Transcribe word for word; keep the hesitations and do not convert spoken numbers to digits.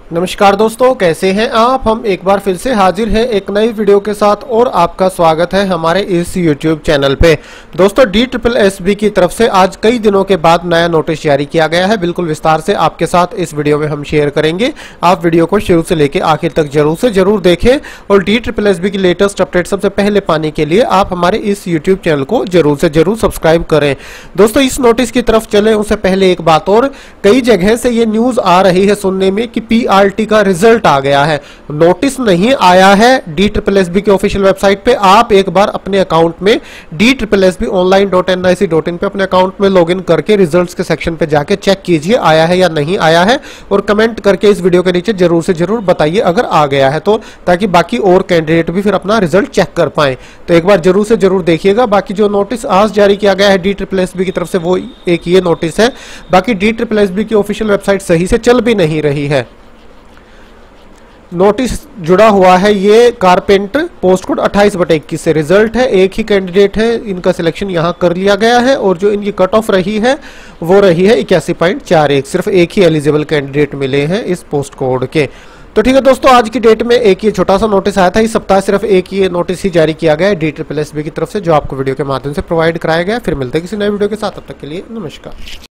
नमस्कार दोस्तों, कैसे हैं आप। हम एक बार फिर से हाजिर हैं एक नई वीडियो के साथ और आपका स्वागत है हमारे इस यूट्यूब चैनल पे। दोस्तों, डी ट्रिपल एस बी की तरफ से आज कई दिनों के बाद नया नोटिस जारी किया गया है। बिल्कुल विस्तार से आपके साथ इस वीडियो में हम शेयर करेंगे। आप वीडियो को शुरू से लेकर आखिर तक जरूर से जरूर देखें और डी ट्रिपल एस बी की लेटेस्ट अपडेट सबसे पहले पाने के लिए आप हमारे इस यूट्यूब चैनल को जरूर से जरूर सब्सक्राइब करें। दोस्तों, इस नोटिस की तरफ चले उससे पहले एक बात और, कई जगह से ये न्यूज आ रही है सुनने में कि पी आर टी का रिजल्ट आ गया है। नोटिस नहीं आया है डी ट्रिपल एस बी के ऑफिशियल वेबसाइट पे। आप एक बार अपने अकाउंट में D triple S B online dot N I C dot in पे अपने अकाउंट में लॉगिन करके रिजल्ट्स के सेक्शन पे जाके चेक कीजिए आया है या नहीं आया है, और कमेंट करके इस वीडियो के नीचे जरूर से जरूर बताइए अगर आ गया है तो, ताकि बाकी और कैंडिडेट भी फिर अपना रिजल्ट चेक कर पाए। तो एक बार जरूर से जरूर देखिएगा। बाकी जो नोटिस आज जारी किया गया है डी ट्रिपल एस बी की तरफ से वो एक ये नोटिस है। बाकी डी ट्रिपल एस बी की ऑफिशियल वेबसाइट सही से चल भी नहीं रही है। नोटिस जुड़ा हुआ है ये कारपेंटर पोस्ट कोड अट्ठाईस बटे इक्कीस से। रिजल्ट है, एक ही कैंडिडेट है, इनका सिलेक्शन यहां कर लिया गया है और जो इनकी कट ऑफ रही है वो रही है इक्यासी पॉइंट चार एक। सिर्फ एक ही एलिजिबल कैंडिडेट मिले हैं इस पोस्ट कोड के। तो ठीक है दोस्तों, आज की डेट में एक ये छोटा सा नोटिस आया था। इस सप्ताह सिर्फ एक ये नोटिस ही जारी किया गया है डी ट्रिपल एस बी की तरफ से, जो आपको वीडियो के माध्यम से प्रोवाइड कराया गया है। फिर मिलते हैं किसी नए वीडियो के साथ, तब तक के लिए नमस्कार।